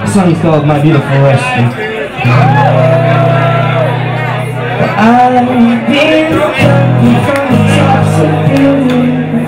This song is called My Beautiful Rescue. I've been jumping from the tops of buildings,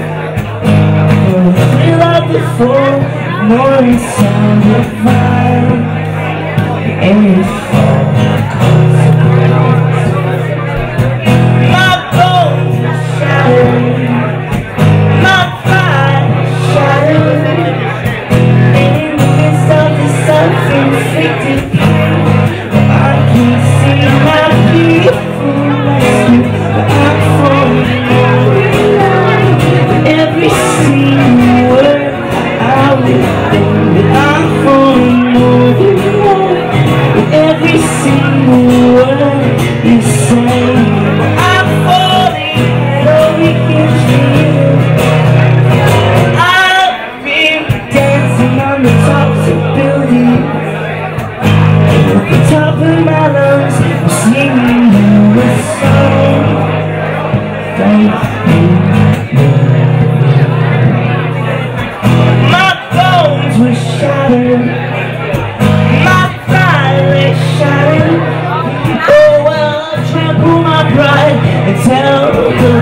feel like before, morning sound of fire, and it's fall consequence. My bones are shattered, my pride shattered, and in the midst of this self-inflicted pain, I can see my beautiful rescue. I'm falling over every single word I will think that I'm falling over every single word you say. I'm falling over you. I've been dancing on the tops of buildings, at the top of my lungs, I'm singing you a song. Don't you know? My bones were shattered, my pride is shattered. Oh well, I'll trample my pride and tell the